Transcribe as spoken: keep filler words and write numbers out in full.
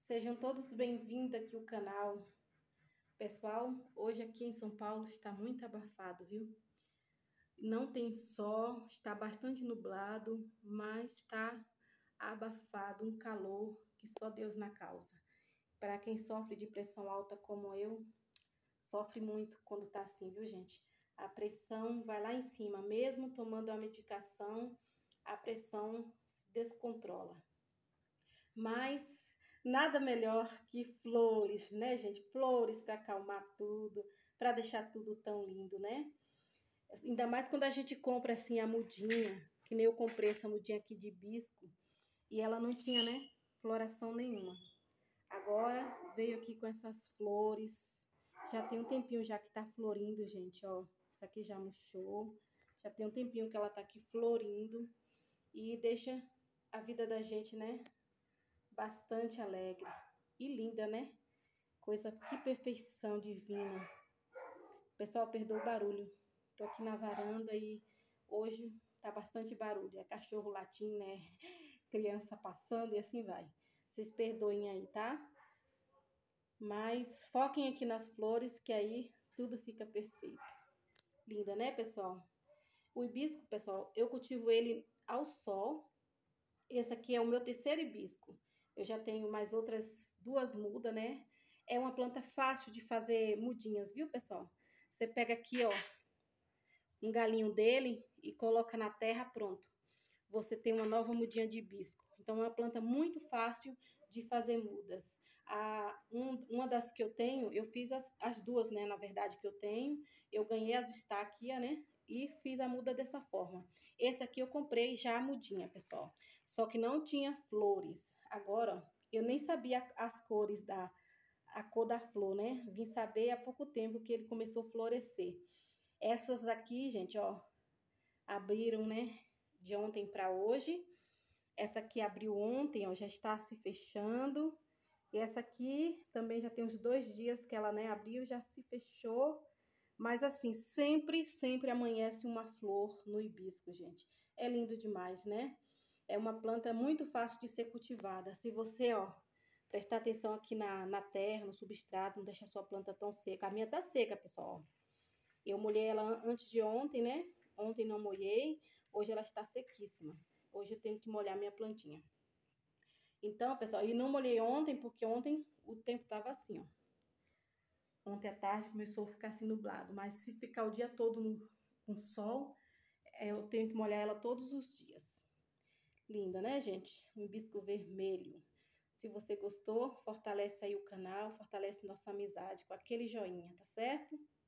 Sejam todos bem-vindos aqui ao canal. Pessoal, hoje aqui em São Paulo está muito abafado, viu? Não tem sol, está bastante nublado, mas está abafado, um calor que só Deus na causa. Para quem sofre de pressão alta como eu, sofre muito quando tá assim, viu, gente? A pressão vai lá em cima, mesmo tomando a medicação, a pressão se descontrola. Mas nada melhor que flores, né, gente? Flores para acalmar tudo, para deixar tudo tão lindo, né? Ainda mais quando a gente compra assim a mudinha, que nem eu comprei essa mudinha aqui de hibisco, e ela não tinha, né, floração nenhuma. Agora veio aqui com essas flores. Já tem um tempinho já que tá florindo, gente, ó. Isso aqui já murchou. Já tem um tempinho que ela tá aqui florindo e deixa a vida da gente, né, bastante alegre e linda, né? Coisa, que perfeição divina. Pessoal, perdoa o barulho. Tô aqui na varanda e hoje tá bastante barulho. É cachorro latindo, né? Criança passando e assim vai. Vocês perdoem aí, tá? Mas foquem aqui nas flores que aí tudo fica perfeito. Linda, né, pessoal? O hibisco, pessoal, eu cultivo ele ao sol. Esse aqui é o meu terceiro hibisco. Eu já tenho mais outras duas mudas, né? É uma planta fácil de fazer mudinhas, viu, pessoal? Você pega aqui, ó, um galinho dele e coloca na terra, pronto. Você tem uma nova mudinha de hibisco. Então, é uma planta muito fácil de fazer mudas. A, um, uma das que eu tenho, eu fiz as, as duas, né? Na verdade, que eu tenho. Eu ganhei as estáquias, né? E fiz a muda dessa forma. Esse aqui eu comprei já a mudinha, pessoal. Só que não tinha flores. Agora, eu nem sabia as cores da a cor da flor, né? Vim saber há pouco tempo que ele começou a florescer. Essas aqui, gente, ó, abriram, né? De ontem para hoje. Essa aqui abriu ontem, ó, já está se fechando. E essa aqui também já tem uns dois dias que ela, né, abriu, já se fechou. Mas assim, sempre, sempre amanhece uma flor no hibisco, gente. É lindo demais, né? É uma planta muito fácil de ser cultivada. Se você, ó, prestar atenção aqui na, na terra, no substrato, não deixar sua planta tão seca. A minha tá seca, pessoal. Eu molhei ela antes de ontem, né? Ontem não molhei, hoje ela está sequíssima. Hoje eu tenho que molhar minha plantinha. Então, pessoal, e não molhei ontem, porque ontem o tempo tava assim, ó. Ontem à tarde começou a ficar assim nublado, mas se ficar o dia todo no, com sol, eu tenho que molhar ela todos os dias. Linda, né, gente? Um hibisco vermelho. Se você gostou, fortalece aí o canal, fortalece nossa amizade com aquele joinha, tá certo?